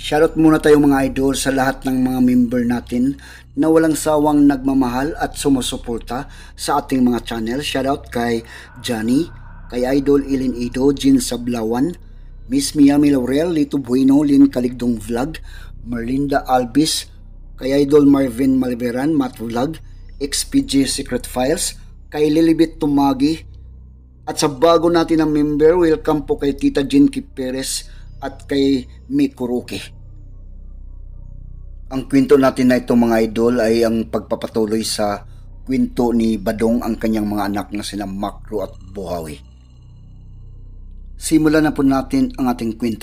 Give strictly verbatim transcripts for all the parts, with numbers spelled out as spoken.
Shoutout muna tayo mga idol sa lahat ng mga member natin na walang sawang nagmamahal at sumusuporta sa ating mga channel. Shoutout kay Johnny, kay Idol Ilin Ido, Jin Sablawan, Miss Miami Laurel, Lito Bueno, Lin Kaligdong Vlog, Merlinda Albis, kay Idol Marvin Malveran, Matt Vlog, X P G Secret Files, kay Lilibet Tumagi, at sa bago natin na member, welcome po kay Tita Jinky Perez at kay Mikuruki. Ang kwento natin na ito mga idol ay ang pagpapatuloy sa kwento ni Badong ang kanyang mga anak na sina Makro at Buhawi. Simulan na po natin ang ating kwento.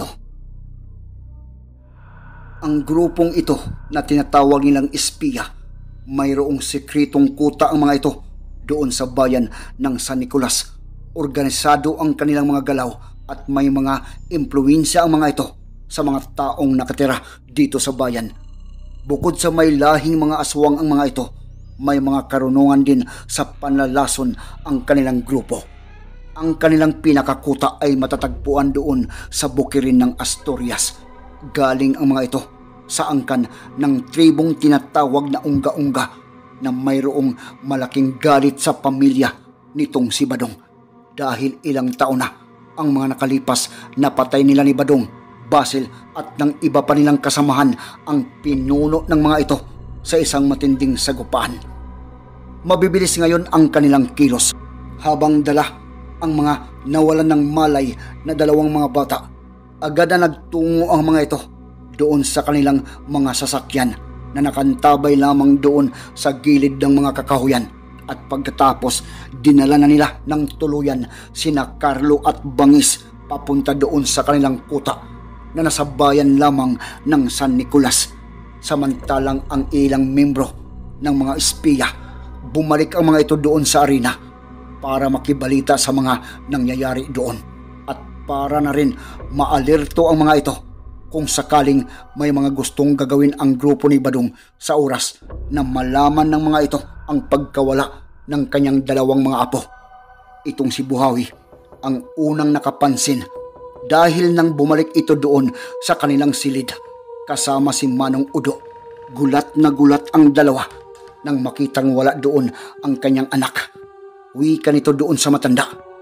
Ang grupong ito na tinatawag nilang espiya, mayroong sekretong kuta ang mga ito doon sa bayan ng San Nicolas. Organisado ang kanilang mga galaw at may mga impluwensya ang mga ito sa mga taong nakatira dito sa bayan. Bukod sa may lahing mga aswang ang mga ito, may mga karunungan din sa panlalason ang kanilang grupo. Ang kanilang pinakakuta ay matatagpuan doon sa bukirin ng Asturias. Galing ang mga ito sa angkan ng tribong tinatawag na Unga-Unga na mayroong malaking galit sa pamilya nitong si Badong. Dahil ilang taon na ang mga nakalipas na patay nila ni Badong, Basil at ng iba pa nilang kasamahan ang pinuno ng mga ito sa isang matinding sagupaan. Mabibilis ngayon ang kanilang kilos habang dala ang mga nawalan ng malay na dalawang mga bata. Agad na nagtungo ang mga ito doon sa kanilang mga sasakyan na nakantabay lamang doon sa gilid ng mga kakahuyan. At pagkatapos, dinala na nila ng tuluyan sina Carlo at Bangis papunta doon sa kanilang kuta na nasa bayan lamang ng San Nicolas. Samantalang ang ilang membro ng mga espiya, bumalik ang mga ito doon sa arena para makibalita sa mga nangyayari doon at para na rin maalerto ang mga ito kung sakaling may mga gustong gagawin ang grupo ni Badong sa oras na malaman ng mga ito ang pagkawala ng kanyang dalawang mga apo. Itong si Buhawi ang unang nakapansin dahil nang bumalik ito doon sa kanilang silid kasama si Manong Udo. Gulat na gulat ang dalawa nang makitang wala doon ang kanyang anak. Wika nito doon sa matanda.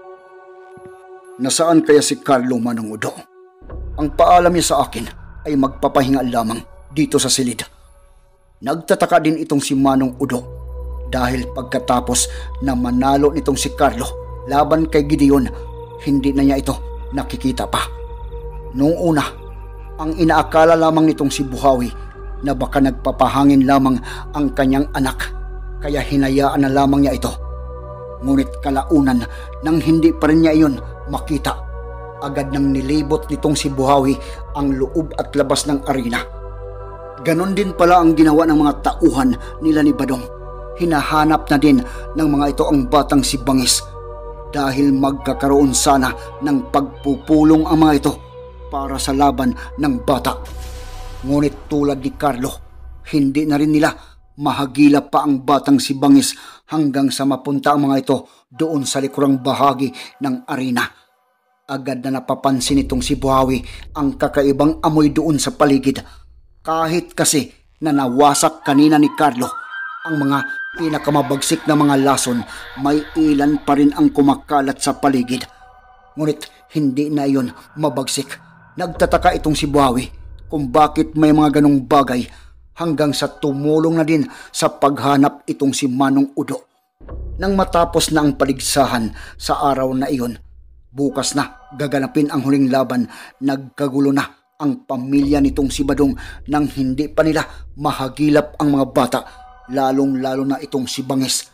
Nasaan kaya si Carlo, Manong Udo? Ang paalam niya sa akin ay magpapahinga lamang dito sa silid. Nagtataka din itong si Manong Udo dahil pagkatapos na manalo nitong si Carlo laban kay Gideon, hindi na niya ito nakikita pa. Noong una, ang inaakala lamang nitong si Buhawi na baka nagpapahangin lamang ang kanyang anak, kaya hinayaan na lamang niya ito. Ngunit kalaunan nang hindi pa rin niya iyon makita, agad nang nilibot nitong si Buhawi ang loob at labas ng arena. Ganon din pala ang ginawa ng mga tauhan nila ni Badong. Hinahanap na din ng mga ito ang batang si Bangis dahil magkakaroon sana ng pagpupulong ang mga ito para sa laban ng bata. Ngunit tulad ni Carlo, hindi na rin nila mahagila pa ang batang si Bangis hanggang sa mapunta ang mga ito doon sa likurang bahagi ng arena. Agad na napapansin itong si Buhawi ang kakaibang amoy doon sa paligid. Kahit kasi na nawasak kanina ni Carlo ang mga pinakamabagsik na mga lason, may ilan pa rin ang kumakalat sa paligid. Ngunit hindi na iyon mabagsik. Nagtataka itong si Buhawi kung bakit may mga ganong bagay hanggang sa tumulong na din sa paghanap itong si Manong Udo. Nang matapos na ang paligsahan sa araw na iyon, bukas na gaganapin ang huling laban. Nagkagulo na ang pamilya nitong si Badong nang hindi pa nila mahagilap ang mga bata, lalong-lalo na itong si Bangis.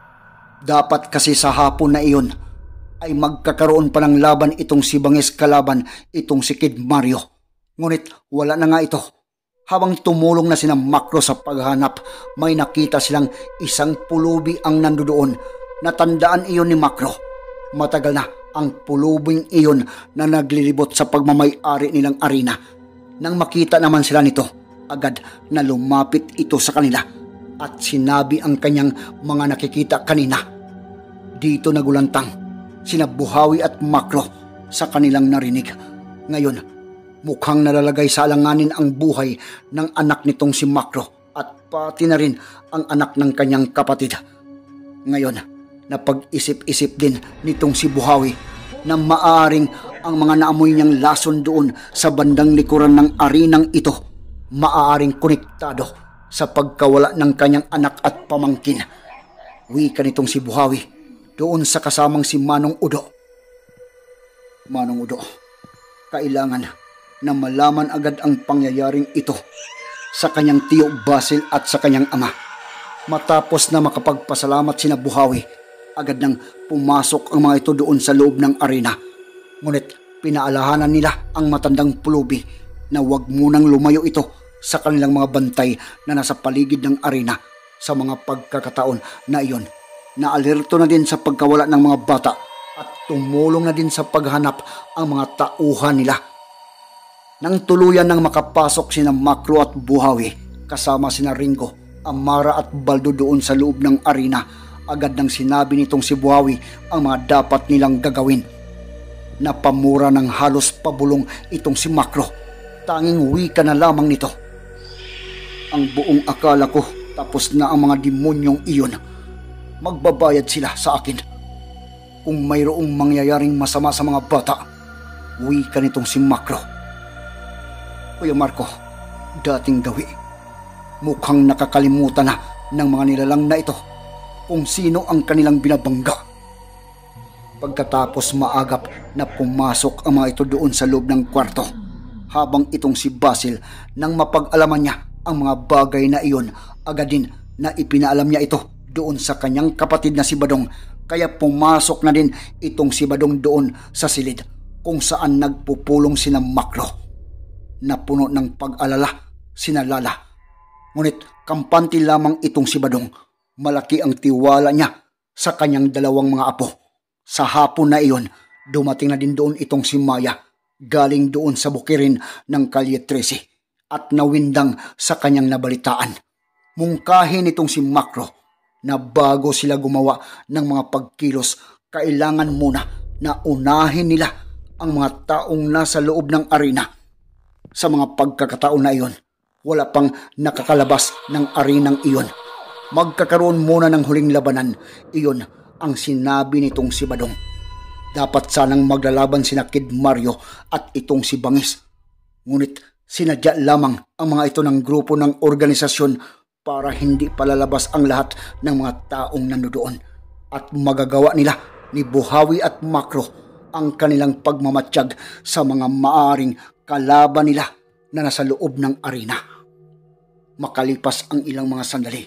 Dapat kasi sa hapon na iyon ay magkakaroon pa ng laban itong si Bangis kalaban itong si Kid Mario. Ngunit wala na nga ito. Habang tumulong na sina Makro sa paghanap, may nakita silang isang pulubi ang nandoon. Natandaan iyon ni Makro. Matagal na ang pulubing iyon na naglilibot sa pagmamay-ari nilang arena. Nang makita naman sila nito, agad na lumapit ito sa kanila at sinabi ang kanyang mga nakikita kanina. Dito nagulantang sina Buhawi at Makro sa kanilang narinig. Ngayon, Mukhang nalalagay sa alanganin ang buhay ng anak nitong si Makro at pati na rin ang anak ng kanyang kapatid. Ngayon, napag-isip-isip din nitong si Buhawi na maaring ang mga naamoy niyang lason doon sa bandang likuran ng arinang ito maaaring konektado sa pagkawala ng kanyang anak at pamangkin. Wika nitong si Buhawi doon sa kasamang si Manong Udo. Manong Udo, kailangan na malaman agad ang pangyayaring ito sa kanyang tiyo Basil at sa kanyang ama. Matapos na makapagpasalamat sina Buhawi, agad nang pumasok ang mga ito doon sa loob ng arena. Ngunit pinaalahanan nila ang matandang pulubi na huwag munang lumayo ito sa kanilang mga bantay na nasa paligid ng arena. Sa mga pagkakataon na iyon, naalerto na din sa pagkawala ng mga bata at tumulong na din sa paghanap ang mga tauhan nila. Nang tuluyan nang makapasok sina Makro at Buhawi kasama sina Ringo, Amara at Baldo doon sa loob ng arena, agad nang sinabi nitong si Buhawi ang mga dapat nilang gagawin. Napamura ng halos pabulong itong si Makro. Tanging wika na lamang nito. Ang buong akala ko tapos na ang mga demonyong iyon. Magbabayad sila sa akin. Kung mayroong mangyayaring masama sa mga bata, wika nitong si Makro. Kuya Marco, dating gawi. Mukhang nakakalimutan na ng mga nilalang na ito kung sino ang kanilang binabangga. Pagkatapos maagap na pumasok ang mga ito doon sa loob ng kwarto, habang itong si Basil nang mapag-alaman niya ang mga bagay na iyon, agad din na ipinaalam niya ito doon sa kanyang kapatid na si Badong, kaya pumasok na din itong si Badong doon sa silid kung saan nagpupulong sina Makro. Napuno ng pag-alala sina Lala. Ngunit kampante lamang itong si Badong. Malaki ang tiwala niya sa kanyang dalawang mga apo. Sa hapon na iyon, dumating na din doon itong si Maya, galing doon sa bukirin ng Kalye trese at nawindang sa kanyang nabalitaan. Mungkahin itong si Makro na bago sila gumawa ng mga pagkilos, kailangan muna na unahin nila ang mga taong nasa loob ng arena. Sa mga pagkakataon na iyon, wala pang nakakalabas ng arenang iyon. Magkakaroon muna ng huling labanan. Iyon ang sinabi nitong si Badong. Dapat sanang maglalaban sina Kid Mario at itong si Bangis. Ngunit sinadya lamang ang mga ito ng grupo ng organisasyon para hindi palalabas ang lahat ng mga taong nandoon. At magagawa nila ni Buhawi at Makro ang kanilang pagmamatsyag sa mga maaring kalaban nila na nasa loob ng arena. Makalipas ang ilang mga sandali,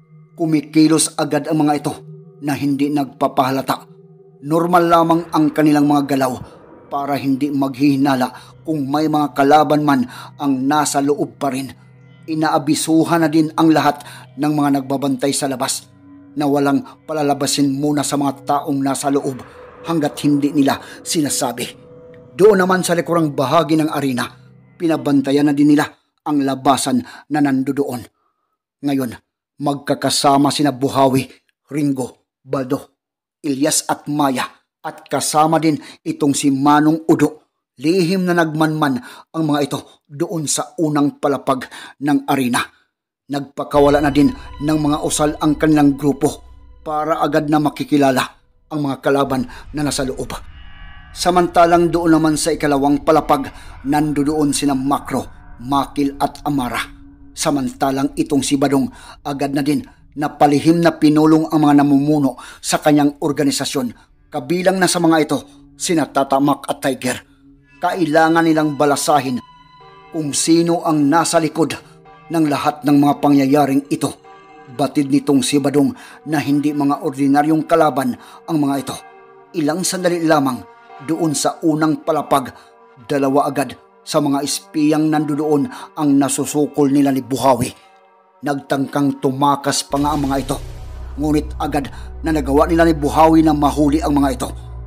kumikilos agad ang mga ito na hindi nagpapahalata. Normal lamang ang kanilang mga galaw para hindi maghihinala kung may mga kalaban man ang nasa loob pa rin. Inaabisuhan na din ang lahat ng mga nagbabantay sa labas na walang palalabasin muna sa mga taong nasa loob hanggat hindi nila sinasabi. Doon naman sa likurang bahagi ng arena, pinabantayan na din nila ang labasan na nandoon. Ngayon, magkakasama sina Buhawi, Ringo, Baldo, Ilyas at Maya at kasama din itong si Manong Udo. Lihim na nagmanman ang mga ito doon sa unang palapag ng arena. Nagpakawala na din ng mga usal ang kanilang grupo para agad na makikilala ang mga kalaban na nasa loob. Samantalang doon naman sa ikalawang palapag, nandoon sina Makro, Makil at Amara. Samantalang itong si Badong agad na din na palihim na pinulong ang mga namumuno sa kanyang organisasyon. Kabilang na sa mga ito sina Tatamak at Tiger. Kailangan nilang balasahin kung sino ang nasa likod ng lahat ng mga pangyayaring ito. Batid nitong si Badong na hindi mga ordinaryong kalaban ang mga ito. Ilang sandali lamang doon sa unang palapag, dalawa agad sa mga espiyang nandoon ang nasusukol nila ni Buhawi. Nagtangkang tumakas pa nga ang mga ito. Ngunit agad na nagawa nila ni Buhawi na mahuli ang mga ito.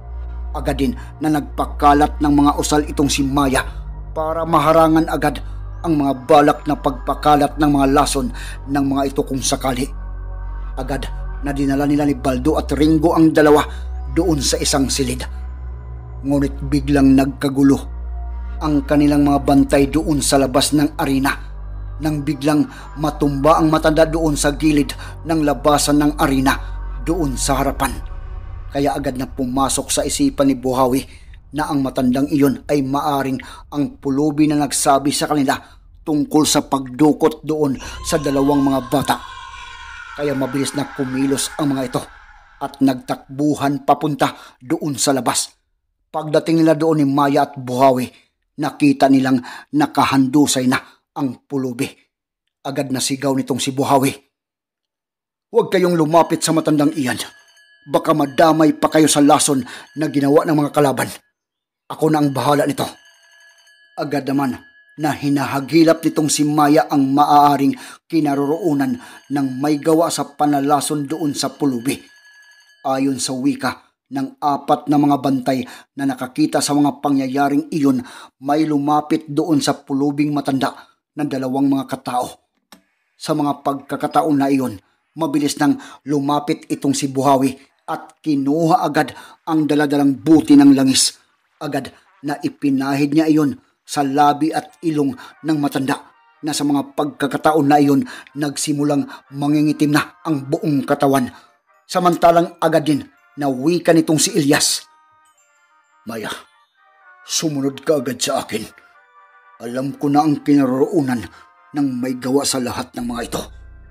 Agad din na nagpakalat ng mga usal itong si Maya para maharangan agad ang mga balak na pagpakalat ng mga lason ng mga ito kung sakali. Agad na dinala nila ni Baldo at Ringo ang dalawa doon sa isang silid. Ngunit biglang nagkagulo ang kanilang mga bantay doon sa labas ng arena nang biglang matumba ang matanda doon sa gilid ng labasan ng arena doon sa harapan. Kaya agad na pumasok sa isipan ni Buhawi na ang matandang iyon ay maaring ang pulubi na nagsabi sa kanila tungkol sa pagdukot doon sa dalawang mga bata. Kaya mabilis na kumilos ang mga ito at nagtakbuhan papunta doon sa labas. Pagdating nila doon ni Maya at Buhawi, nakita nilang nakahandusay na ang pulubi. Agad na sigaw nitong si Buhawi, "Huwag kayong lumapit sa matandang iyan. Baka madamay pa kayo sa lason na ginawa ng mga kalaban. Ako na ang bahala nito." Agad naman na hinahagilap nitong si Maya ang maaaring kinaroroonan ng may gawa sa panalason doon sa pulubi. Ayon sa wika ng apat na mga bantay na nakakita sa mga pangyayaring iyon, may lumapit doon sa pulubing matanda ng dalawang mga katao. Sa mga pagkakataon na iyon, mabilis nang lumapit itong si Buhawi at kinuha agad ang daladalang buti ng langis. Agad na ipinahid niya iyon sa labi at ilong ng matanda na sa mga pagkakataon na iyon nagsimulang mangingitim na ang buong katawan. Samantalang agad din na wika nitong si Ilyas, "Maya, sumunod ka agad sa akin. Alam ko na ang kinaroroonan ng may gawa sa lahat ng mga ito."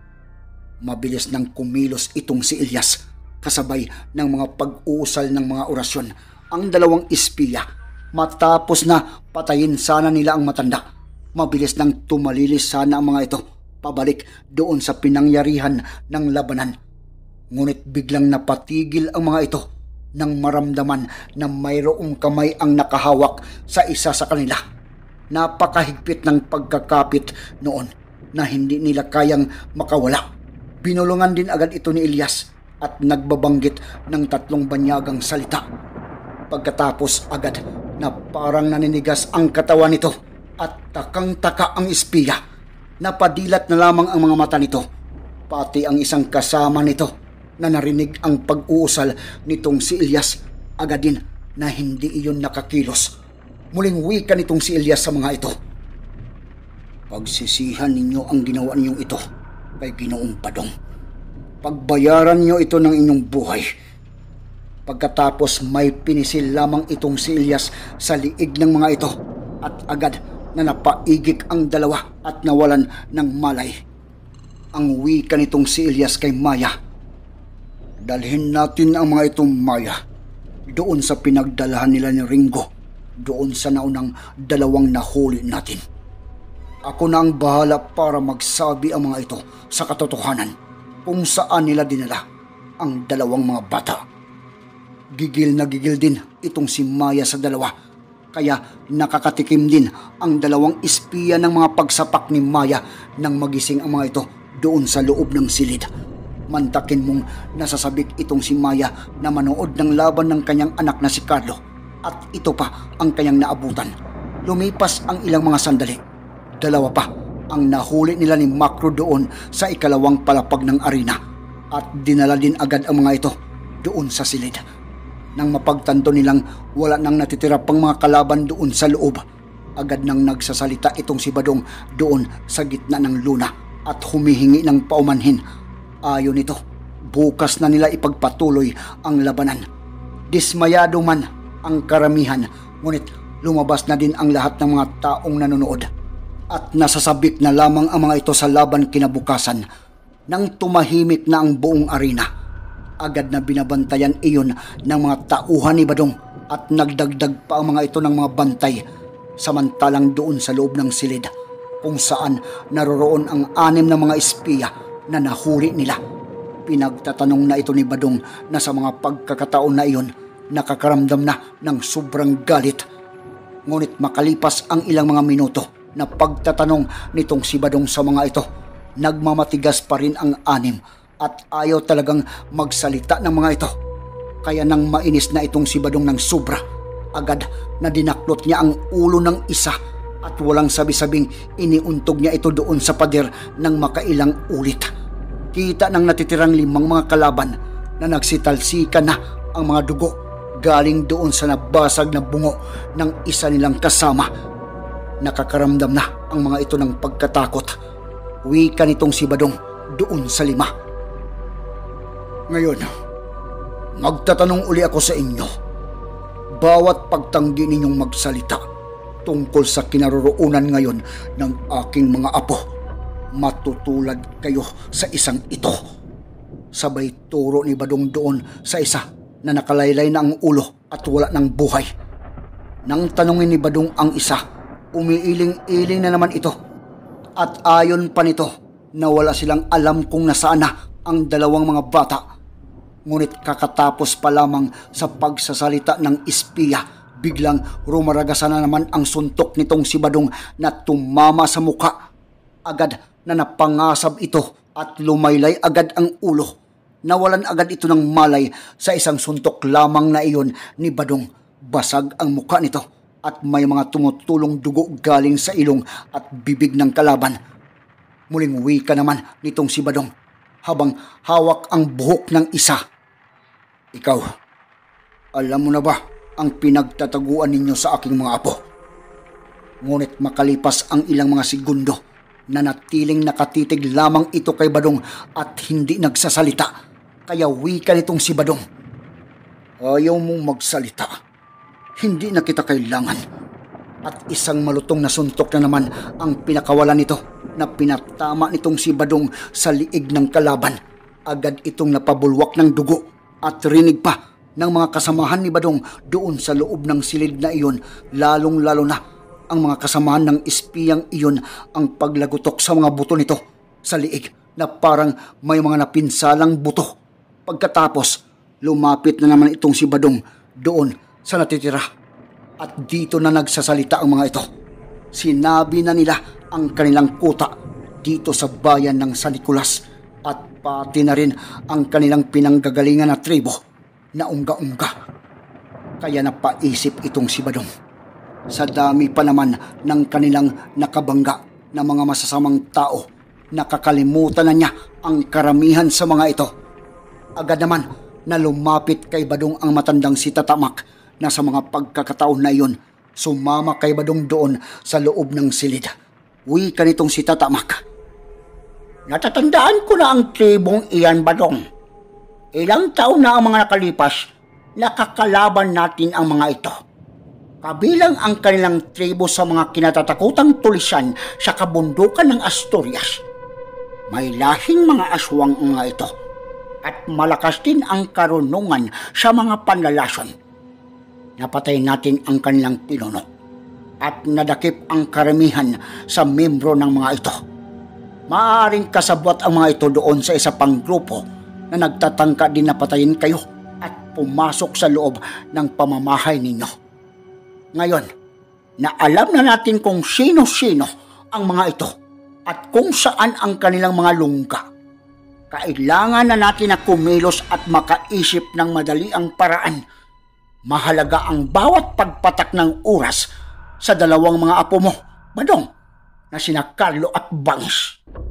Mabilis nang kumilos itong si Ilyas kasabay ng mga pag-uusal ng mga orasyon ang dalawang espiya. Matapos na patayin sana nila ang matanda, mabilis nang tumalilis sana ang mga ito pabalik doon sa pinangyarihan ng labanan. Ngunit biglang napatigil ang mga ito nang maramdaman na mayroong kamay ang nakahawak sa isa sa kanila. Napakahigpit ng pagkakapit noon na hindi nila kayang makawala. Binulungan din agad ito ni Ilyas at nagbabanggit ng tatlong banyagang salita. Pagkatapos agad na parang naninigas ang katawan nito at takang-taka ang espiya. Napadilat na lamang ang mga mata nito, pati ang isang kasama nito na narinig ang pag-uusal nitong si Ilyas. Agad din na hindi iyon nakakilos. Muling wika nitong si Ilyas sa mga ito, "Pagsisihan ninyo ang ginawa ninyong ito kay Ginoong Badong. Pagbayaran niyo ito ng inyong buhay." Pagkatapos may pinisil lamang itong si Ilyas sa liig ng mga ito at agad na napaigik ang dalawa at nawalan ng malay. Ang wika nitong si Ilyas kay Maya, "Dalhin natin ang mga itong Maya doon sa pinagdalahan nila ni Ringo, doon sa naunang dalawang nahuli natin. Ako na ang bahala para magsabi ang mga ito sa katotohanan kung saan nila dinala ang dalawang mga bata." Gigil na gigil din itong si Maya sa dalawa, kaya nakakatikim din ang dalawang espiya ng mga pagsapak ni Maya nang magising ang mga ito doon sa loob ng silid. Mantakin mong nasasabik itong si Maya na manood ng laban ng kanyang anak na si Carlo, at ito pa ang kanyang naabutan. Lumipas ang ilang mga sandali, dalawa pa ang nahuli nila ni Macro doon sa ikalawang palapag ng arena at dinala din agad ang mga ito doon sa silid. Nang mapagtanto nilang wala nang natitira pang mga kalaban doon sa loob, agad nang nagsasalita itong si Badong doon sa gitna ng luna at humihingi ng paumanhin. Ayon nito, bukas na nila ipagpatuloy ang labanan. Dismayado man ang karamihan, ngunit lumabas na din ang lahat ng mga taong nanonood at nasasabik na lamang ang mga ito sa laban kinabukasan. Nang tumahimik na ang buong arena, agad na binabantayan iyon ng mga tauhan ni Badong at nagdagdag pa ang mga ito ng mga bantay. Samantalang doon sa loob ng silid, kung saan naroroon ang anim na mga espiya na nahuli nila, pinagtatanong na ito ni Badong na sa mga pagkakataon na iyon nakakaramdam na ng sobrang galit. Ngunit makalipas ang ilang mga minuto na pagtatanong nitong si Badong sa mga ito, nagmamatigas pa rin ang anim at ayaw talagang magsalita ng mga ito. Kaya nang mainis na itong si Badong ng sobra, agad na dinaklot niya ang ulo ng isa at walang sabi-sabing iniuntog niya ito doon sa pader ng makailang ulit. Kita ng natitirang limang mga kalaban na nagsitalsikan na ang mga dugo galing doon sa nabasag na bungo ng isa nilang kasama. Nakakaramdam na ang mga ito ng pagkatakot. Wika nitong si Badong doon sa lima. Ngayon, magtatanong uli ako sa inyo. Bawat pagtanggi ninyong magsalita tungkol sa kinaroroonan ngayon ng aking mga apo, matutulad kayo sa isang ito. Sabay turo ni Badong doon sa isa na nakalaylay na ang ulo at wala ng buhay. Nang tanungin ni Badong ang isa, umiiling-iling na naman ito. At ayon pa nito na wala silang alam kung nasaan na ang dalawang mga bata. Ngunit kakatapos pa lamang sa pagsasalita ng espiya, biglang rumaragasan na naman ang suntok nitong si Badong na tumama sa muka. Agad na napangasab ito at lumaylay agad ang ulo. Nawalan agad ito ng malay sa isang suntok lamang na iyon ni Badong. Basag ang muka nito at may mga tumutulong dugo galing sa ilong at bibig ng kalaban. Muling wika naman nitong si Badong habang hawak ang buhok ng isa. Ikaw, alam mo na ba ang pinagtataguan ninyo sa aking mga apo? Ngunit makalipas ang ilang mga segundo, nanatiling nakatitig lamang ito kay Badong at hindi nagsasalita. Kaya wika nitong si Badong, ayaw mong magsalita. Hindi na kita kailangan. At isang malutong na suntok na naman ang pinakawalan nito na pinatama nitong si Badong sa liig ng kalaban. Agad itong napabulwak ng dugo at rinig pa ng mga kasamahan ni Badong doon sa loob ng silid na iyon, lalong-lalo na ang mga kasamahan ng espiyang iyon ang paglagutok sa mga buto nito sa liig na parang may mga napinsalang buto. Pagkatapos, lumapit na naman itong si Badong doon sa natitira. At dito na nagsasalita ang mga ito. Sinabi na nila ang kanilang kuta dito sa bayan ng San Nicolas at pati na rin ang kanilang pinanggagalingan na tribo na ungga-ungga. Kaya napaisip itong si Badong. Sa dami pa naman ng kanilang nakabangga na mga masasamang tao, nakakalimutan na niya ang karamihan sa mga ito. Agad naman na lumapit kay Badong ang matandang si Tatamak na sa mga pagkakataon na iyon, sumama kay Badong doon sa loob ng silid. Wika nitong si Tatamak, natatandaan ko na ang tribong iyan, Badong. Ilang taon na ang mga nakalipas, nakakalaban natin ang mga ito. Kabilang ang kanilang tribo sa mga kinatatakutang tulisan sa kabundukan ng Asturias. May lahing mga aswang ang mga ito at malakas din ang karunungan sa mga panlalason. Napatay natin ang kanilang pinuno at nadakip ang karamihan sa membro ng mga ito. Maaaring kasabwat ang mga ito doon sa isa pang grupo na nagtatangka din na patayin kayo at pumasok sa loob ng pamamahay ninyo. Ngayon, na alam na natin kung sino-sino ang mga ito at kung saan ang kanilang mga lungga, kailangan na natin na kumilos at makaisip ng madaliang paraan. Mahalaga ang bawat pagpatak ng oras sa dalawang mga apo mo, Badong, na sina Carlo at Bangs.